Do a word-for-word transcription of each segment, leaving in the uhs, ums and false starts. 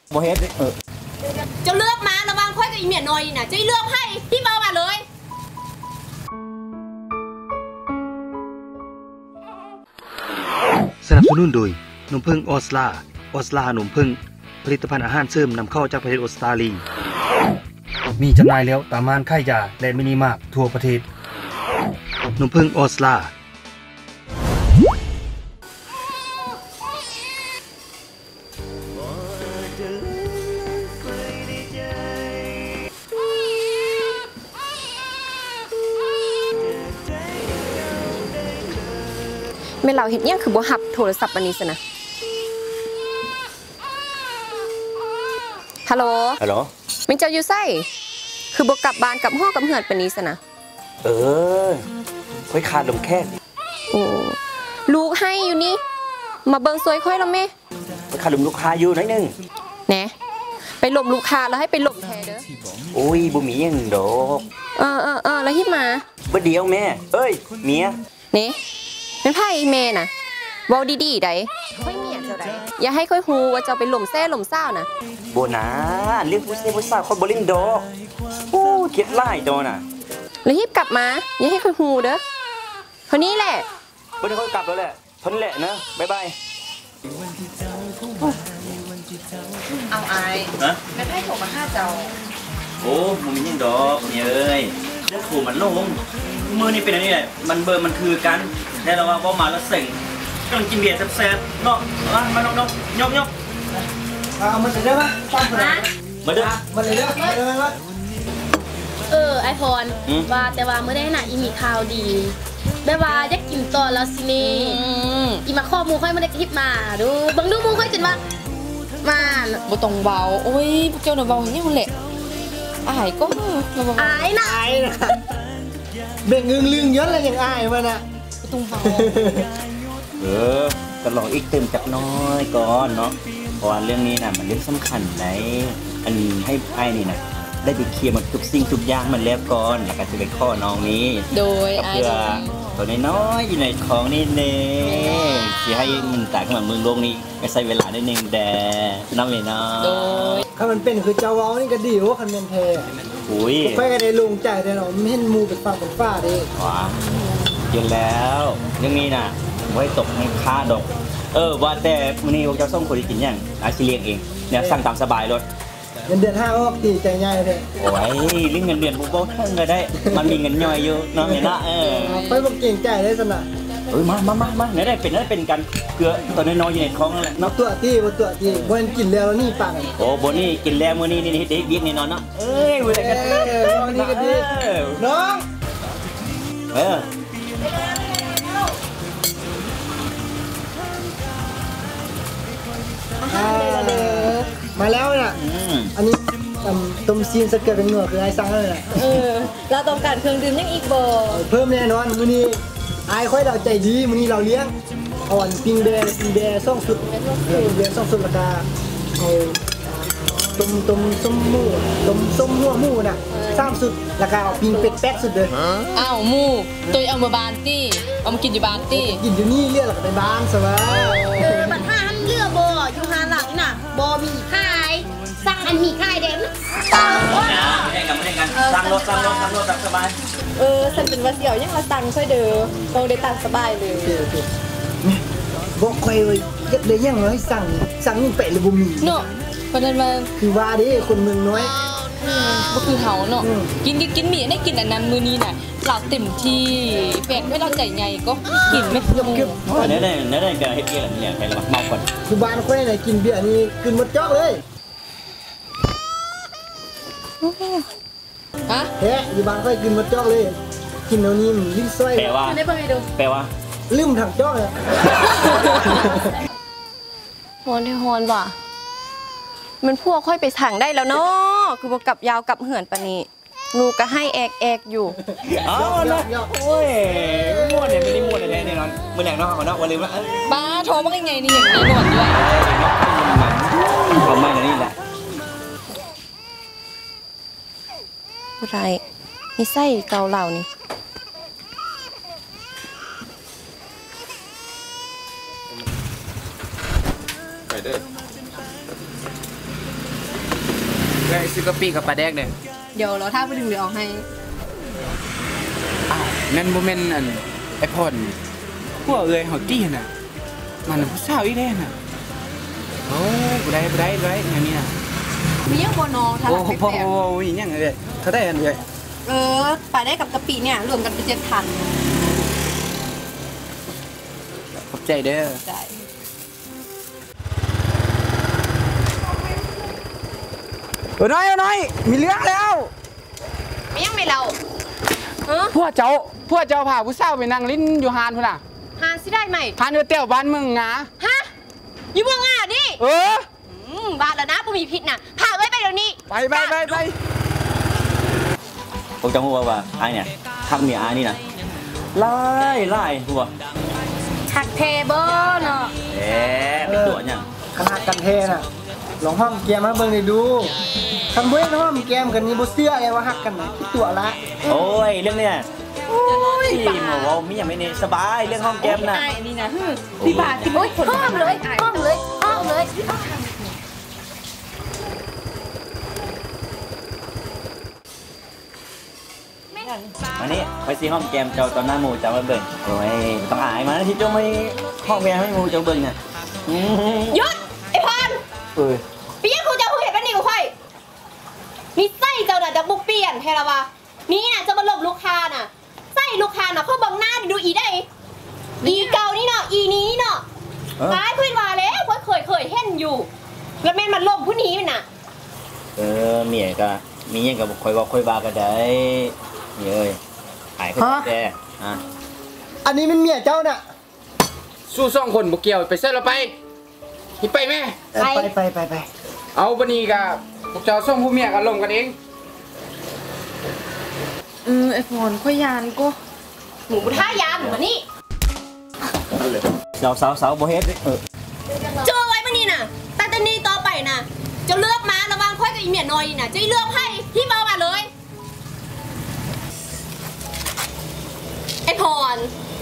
โมเฮดเออจะเลือกมาระวังค่อยกับอีเมียน้อยน่ะจะเลือกให้พี่เบามาเลยสนับสนุนโดยนมผึ้งออสลาออสลานมผึ้งผลิตภัณฑ์อาหารเสริมนำเข้าจากประเทศออสเตรเลียมีจำหน่ายแล้วตามร้านขายยาและมินิมาร์ททั่วประเทศนมผึ้งออสลาแม่เราเห็นยังคือบ่หับโทรศัพท์อันนี้ซะนะฮัลโหลฮัลโหลมิงเจ้าอยู่ไสคือบ่กลับบ้านกับห้องกับเหือนปานนี้ซะนะเออค่อยขาดลมแค่โอ้ลูกให้อยู่นี่มาเบิ่งซวยค่อยแล้วแม่ค่อยขาดลมลูกค้าอยู่หน่อยนึงแหน่ไปหลบลูกค้าแล้วให้ไปหลบแทเด้อโอ้ยบ่มีหยังดอกเออๆๆแล้วฮิมาบ่เดียวแม่เอ้ยเมียนี่เป็นไผอีเมน่ะเว้าดีๆได้ค่อยเมียเจ้าได้อย่าให้ค่อยฮู้ว่าเจ้าไปหล่มแซ่หล่มซ่าวน่ะบ่นะเรื่องผู้เซ่ผู้ซ่าค่อยบ่เล่นดอกโอ้เกลียดหลายตัวน่ะแล้วรีบกลับมาอย่าให้ค่อยฮู้เด้อเท่านี้แหละบ่ได้ค่อยกลับแล้วแหละเท่านี้แหละนะบ๊ายบายเอาอายฮะแม่ไผโทรมาหาเจ้าโอ้บ่มีหยังดอกเมียเอ้ยเด้อโทรมันลงมื้อนี้เป็นอันนี้แหละมันเบอร์มันคือกันแต่เราว่าบ่มาแล้วเซ็งกำลังกินเบียร์แซ่บๆเนาะมามาน้องๆยกๆเอามาเด้อมาตั้งเพิ่นมาเด้อมาเด้อมาเด้อมาเออไอพรว่าแต่ว่าเมื่อได้น่ะอีมีข่าวดีแบบว่าอยากกินต่อแล้วสินี่อีมาข้อมูค่อยมาได้คลิปมาดูบังดูมูค่อยจนว่ามาบ่ต้องเบาโอ้ยพวกเจ้าน่ะเบาอย่างนี้พุ่นแหละอายก็อายน่ะอายน่ะเบ่งอึ้งลึงย้อนแล้วยังอายมันน่ะบ่ต้องเบาเออก็ลองอีกเติมจักน้อยก่อนเนาะเพราะว่าเรื่องนี้น่ะมันเรื่องสำคัญไหนอันให้ไอ้นี่น่ะได้ไปเคลียร์หมดทุกสิ่งทุกอย่างมันแล้วก่อนแล้วก็จะไปข้อน้องนี้โดยเพื่อตัวน้อยๆอยู่ในของนี่เน่สิให้มันตายขึ้นมาเมืองโลกนี้ก็ใช้เวลาได้นึงแต่น้ำเลยเนาะโดยถ้ามันเป็นคือเจ้าเว้านี่ก็ดีว่าคันแม่นแท้อุ้ยไปก็ได้ลงใจได้เนาะไม่เห็นหมู่เป็นฟ้าเป็นฟ้าเด้ว้าเย็นแล้วเรื่องนี้น่ะไว้ตกในค่าดอกเออว่าแต่มื้อนี้พวกเจ้าส่งคนกินยังอาชีเลี้ยงเองเนี่ยสั่งตามสบายรถเงินเดือนห้าออกตีใจง่ายเลยโอ้ยลิงเงินเดือนปุ๊บๆทั้งก็ได้มันมีเงินย่อยอยู่เนาะแม่นะเออไปบ่เก่งใจได้ซั่นน่ะเอ้ยมามามามาได้เป็นได้เป็นกันเกลือตัวน้อยๆอยู่ในท้องนั่นแหละเนาะตัวที่บ่ตัวที่บ่กินแล้วนี่ปากโอ้บ่นี่กินแล้วมื้อนี้นี่เด็กเวียกแน่นอนเนาะเอ้ยมื้อกันเออมื้อนี้ก็ดีน้องเออมาแล้วน่ะอันนี้ต้มซีนสเกิร์ตเป็นหนวดคือไอ้สั่งแล้วน่ะเออเราต้องการเครื่องดื่มยังอีกบ่เพิ่มแน่นอนมื้อนี้ไอ้ค่อยเราใจดีมื้อนี้เราเลี้ยงอ่อนปิ้งแบร์ปิ้งแบร์สองสุดปิ้งแบร์สองสุดราคาเอาต้มต้มส้มหมูต้มส้มหัวหมูน่ะสามสุดราคาเอาปิ้งเป็ดแป๊ดสุดเลยอ้าวหมูตัวเอามาบานตี้เอามากินอยู่บ้านตี้กินอยู่นี่เรียกแล้วก็ไปบ้านซะว่าเออบัดห้าหันเลือกบ่อยู่หาหลังน่ะบ่มีขายสั่งอันมีขายเด้มไม่ได้กันไม่ได้กันสั่งรถสั่งรถสั่งรถสั่งสบายเออฉันเป็นว่าเสี่ยวยังมาสั่งค่อยเด้อต้องได้ตังสบายเลยบอกค่อยเลยยักได้ยังให้สั่งสั่งนี่ไปเลยบ่มีเนาะเพราะนั้นว่าคือว่าดิคนเมืองน้อยก็คือเฮาเนาะกินกินกินมีได้กินอันนั้นมื้อนี้น่ะเราเต็มที่แฟนไม่เราใจใหญ่ก็กินไม่เก็บๆได้ได้ได้ก็เฮ็ดเองเนี่ยให้ระวังเมาก่อนคือบ้านค่อยน่ะกินเบียร์นี่กินหมดจอกเลยฮะแท้อยู่บ้านค่อยกินหมดจอกเลยกินเอานี่ลิ้นซ้อยแปลว่าได้เบิ่งให้ดูแปลว่าลืมถังจอกเลยฮอนฮอนว่ะมันพวกค่อยไปสั่งได้แล้วเนาะคือบ่กลับยาวกลับเหือนปานนี้ลูกก็ให้แอกแอกอยู่อ๋อเนาะโอ้ยม่วนเนี่ยไม่ได้ม่วนแท้แน่นอนมื้อแรกเนาะเนาะว่าลืมละบ้าโทรมาได้ไงนี่อย่างนี้หนวดด้วยเอามาอย่างนี้แหละอะไรมีไส้เกาเหลานี่ไปเด้อซื้อกะปิกับปลาแดกเด้อเดี๋ยวเราถ้าไปถึงเดี๋ยวเอาให้อ้าวนั่นบ่แม่นอันไอ้พรพวกเอ้ยเฮาตี้น่ะมันผู้สาวอีแน่น่ะโอ้บ่ได้บ่ได้บ่ได้อย่างนี้น่ะมียังบ่นอถ้าโอ้หลักโหแปลกโอ้ยยังไงเด้เขาได้อันเด้เออปลาได้กับกะปิเนี่ยรวมกันเป็นเจ็ดพันขอบใจเด้อใช่เออน้อยเออน้อยมีเรื่องแล้วมียังไม่เราเออพวกเจ้าพวกเจ้าพาผู้สาวไปนั่งลิ้นอยู่หานพุ่นน่ะหาสิได้ไหมหานอยู่เตี้ยวบ้านมึงหงาฮะอยู่เมืองอ่ะดิเอออืมบ้านแล้วนะบ่มีผิดน่ะพาไว้ไปเดี๋ยวนี้ไปไปไปไปผมจะพูดว่าว่าไอ้เนี่ยทักเมียไอ้นี่นะไล่ไล่หัวชักเทเบิลเนาะเอ๊ะเป็นตัวเนี่ยขนาดกันเทน่ะลองห้อมแก้มมาเบิ่งได้ดูคันบ่ได้ห้อมแก้มกันนี่บ่เชื่อเลยว่าฮักกันน่ะคิดตัวละโอ้ยเรื่องเนี่ยโอ้ยหมอว่ามีอย่างไม่เนี่ยสบายเรื่องห้องแก้มนะไอ้นี่นะที่บ้านที่โอ้ยห้อมเลยห้อมเลยห้อมเลยอันนี้ไปซีห้องแก้มเจ้าตอนหน้าหมูเจ้ามาเบิ่งโอ้ยต้องอายมาที่เจ้าไม่ห้องแม่ให้หมูเจ้าเบิ่งเนี่ยหยุดไอ้พรเออพี่ยังครูจะคุยเห็นเป็นนี่กูค่อยมีไส้เจ้าน่ะจะบุกเปลี่ยนแค่ละวะนี่น่ะจะมาหลบลูกค้าน่ะไส้ลูกค้าน่ะเขาบังหน้าดูอีได้อีเก่านี่เนาะอีนี้เนาะตายเพื่อนว่าแล้วเพื่อนเคยเคยเห็นอยู่ แล้วแม่นมันล่มผู้นี้น่ะเออเมียก็มีอย่างกับคอยบอกคอยบาก็ได้เย้ยหายก็แต่อ่ะอันนี้มันเมียเจ้าน่ะสู้สองคนบ่เกี่ยวไปเส้นเราไปนี่ไปแม่เออไปไปไปไปเอาบันนี้กับพวกเจ้าส่งผู้เมียกันลงกันเองเออไอ้พรค่อยยานก็หมูท่ายานหมูมานี่สาวสาวสาวโบเฮ็ดเออเจอไว้มานี่น่ะแต่ตอนนี้ต่อไปน่ะจะเลือกมาระวังค่อยกับอีเมียน้อยน่ะจะเลือกให้ที่เบามาเลยไอ้พร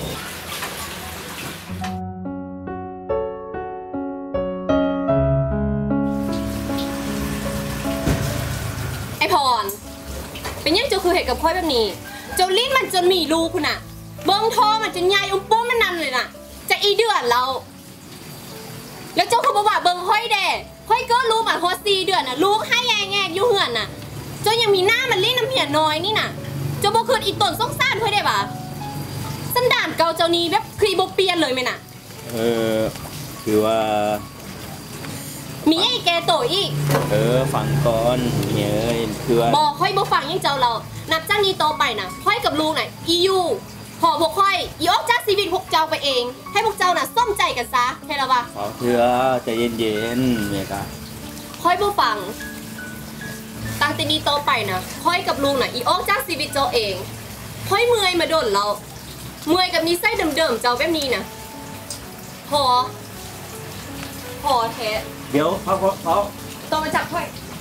ไอ้พรเป็นยังเจ้าคือเหตุกับค่อยแบบนี้เจ้าลิ้นมันจนมีรูคุณน่ะเบิ้งทอมันจนใหญ่อุ้มปุ้มมันนั่นเลยน่ะจะอีเดือดเราแล้วเจ้าเขาบอกว่าเบิ้งค่อยแด่ค่อยก็รู้มาฮอซีเดือดน่ะลูกให้แงแงอยู่เหือนน่ะเจ้ายังมีหน้ามันลิ้นน้ำเหี่ยน้อยนี่น่ะเจ้าบ่คืนอีตนซ่องซ่านค่อยได้ปะสันดานเกาเจ้านี้แบบคลีบเปลี่ยนเลยไหมน่ะเออคือว่ามีไอ้แกโตอีกเออฟังก่อนเย้ยคือว่าบอกค่อยบ่ฟังยังเจ้าเรา นับจากนี้ต่อไปน่ะค่อยกับลูกน่ะอียูพอพวกค่อยอีออกจากชีวิตพวกเจ้าไปเอง ให้พวกเจ้าน่ะส้มใจกันซะใช่แล้วปะขอเถื่อใจเย็นๆเมียกะค่อยบ่ฟังตั้งแต่นี้ต่อไปน่ะค่อยกับลุงน่ะอีออกจากชีวิตเจ้าเองค่อยเมื่อยมาโดนเราเมื่อยกับนิสัยเดิมๆเจ้าแบบนี้น่ะพอพอแท้เดี๋ยวเขาเขาเขาต้องมาจับค่อย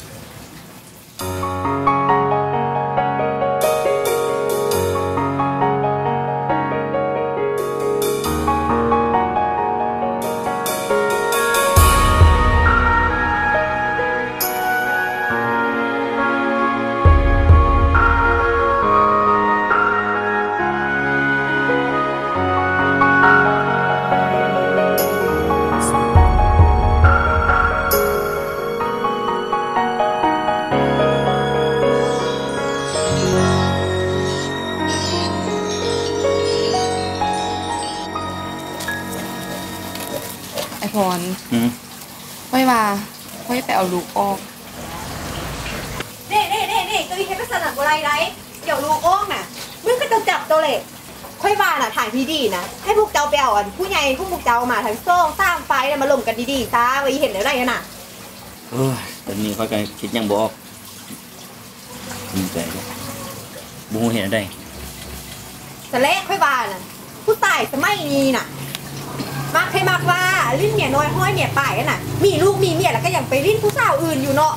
ไอพรอืมค่อยว่าค่อยไปเอาลูกออกเน่เน่เน่เน่ตัวนี้ให้ไปสนับอะไรไรเดี๋ยวลูกโอ้งน่ะมึงก็ต้องจับตัวเล็กค่อยว่าน่ะถ่ายพีดีนะให้พวกเจ้าไปเอาอันผู้ใหญ่พวกพวกเจ้ามาทั้งโซ่สร้างไฟแล้วมาลงกันดีๆซะไว้เห็นแล้วได้น่ะเออตอนนี้เขาก็คิดยังบอกภูมิใจเลยบูเห็นได้แต่แรกค่อยว่าน่ะผู้ตายสมัยนี้น่ะมักให้มักว่าลิ้นเมียน้อยห้อยเมียป่ายน่ะ มีลูกมีเมียแล้วก็ยังไปลิ้นผู้สาวอื่นอยู่เนาะ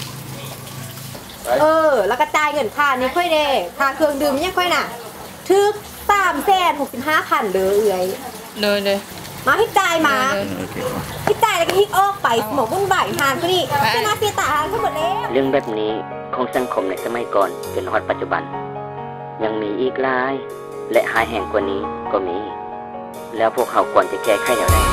เออ แล้วก็จ่ายเงินค่านี่ค่อยเด้ค่าเครื่องดื่มเนี่ยค่อยน่ะทึกสามแสนหกสิบห้าพันเลยเอ้ยเลยเลยมาฮิตใจมาฮิตใจแล้วก็ฮิตออกไปหมอบุญบ่ายทานก็นี่ชนะเสียตาทั้งหมดแล้วเรื่องแบบนี้ของสังคมในสมัยก่อนจนฮอดปัจจุบันยังมีอีกหลายและหายแห่งกว่านี้ก็มีแล้วพวกเขาควรจะแก้ไขแนวใด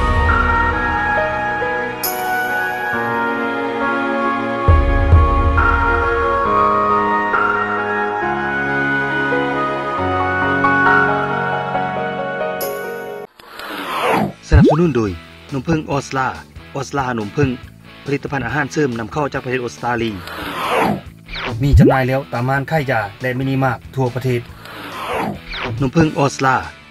สนับสนุนโดยนมผึ้งออสลาออสลานมผึ้งผลิตภัณฑ์อาหารเสริมนำเข้าจากประเทศออสเตรเลียมีจำหน่ายแล้วตามร้านขายยาและมินิมาร์ททั่วประเทศนมผึ้งออสลา